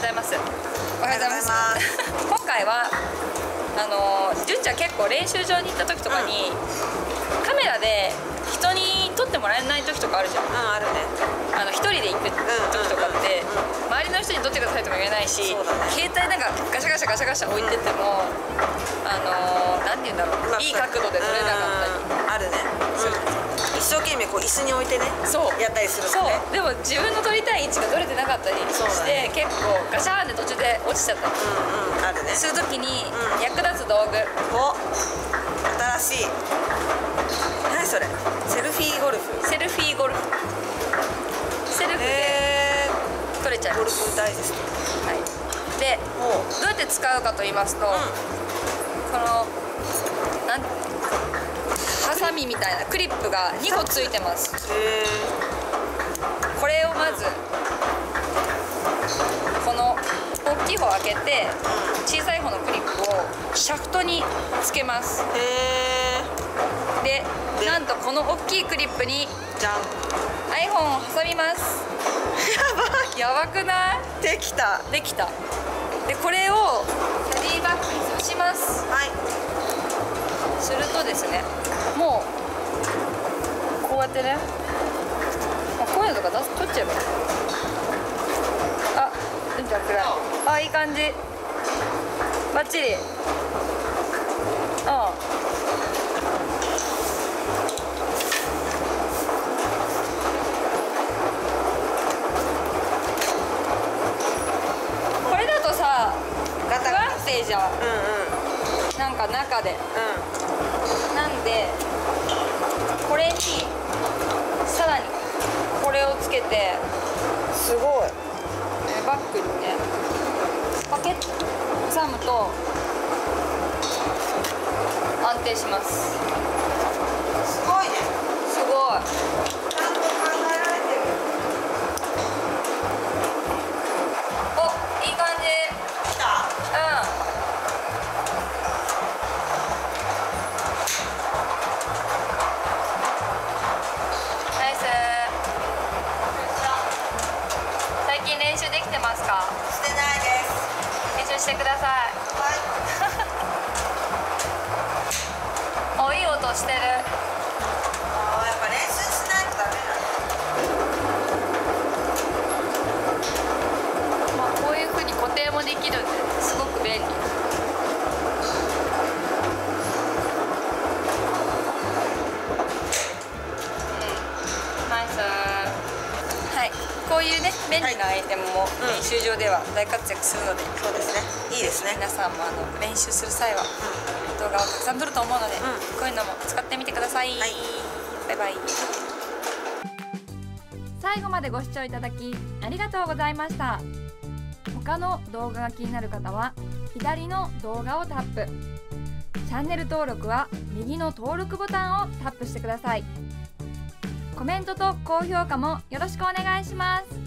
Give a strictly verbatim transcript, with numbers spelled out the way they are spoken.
ざいます。おはようございます。今回はあの純ちゃん結構練習場に行った時とかに、うん、カメラで人に撮ってもらえない時とかあるじゃん。うん、 あるね。 あの一人で行く時とかって周りの人に撮ってくださいとも言えないし、ね、携帯なんかガシャガシャガシャガシャ置いてても、うん、あのなんて言うんだろう、いい角度で撮れなかったり、 あるね。うん、一生懸命こう椅子に置いてね、そうやったりするもんね。 そうでも自分の撮りたい位置が撮れてなかったりして、ね、結構ガシャーンで途中で落ちちゃったり、 うんうん、あるね。 する時に役立つ道具、 お新しい。何それ？セルフィーゴルフ。 セルフィーゴルフ。セルフで撮れちゃいます。 ゴルフダイジェスト。 はい。で、どうやって使うかと言いますと、うん、このなんハサミみたいなクリップがにこついてます。へー。これをまずこの大きい方を開けて、小さい方のクリップをシャフトにつけます。へー。で、なんとこの大きいクリップにじゃん iPhone を挟みます。やばい。やばくない？ できた。 できた。でこれをキャディバッグに刺します。 はい。 するとですね、もうこうやってね、こういうのとか出す取っちゃえばいい。あ、うんちゃん暗い。あ、いい感じ。バッチリ。ああ。これだとさ、不安定じゃん。うんうん。なんか中で。うん。なんでこれにさらにこれをつけて、 すごい。 バッグにねパケッと挟むと安定します。 すごいね。 すごい。 ちゃんと考えられてる。 お、いい感じ。 きた。 うん。ナイス。最近練習できてますか？ してないです。 練習してください。 はい。 お、いい音してる。 ああ、やっぱ練習しないとダメだね。 まあ、こういう風に固定もできるんですごく便利。はい、こういうね便利なアイテムも練習場では大活躍するので、うん、 そうですね、いいですね。 皆さんもあの練習する際は、うん、動画をたくさん撮ると思うので、うん、こういうのも使ってみてください。はい、バイバイ。最後までご視聴いただきありがとうございました。他の動画が気になる方は左の動画をタップ、チャンネル登録は右の登録ボタンをタップしてください。コメントと高評価もよろしくお願いします。